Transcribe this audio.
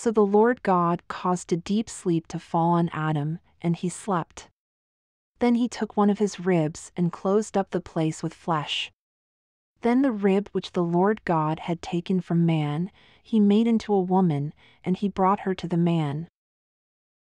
So the Lord God caused a deep sleep to fall on Adam, and he slept. Then he took one of his ribs and closed up the place with flesh. Then the rib which the Lord God had taken from man, he made into a woman, and he brought her to the man.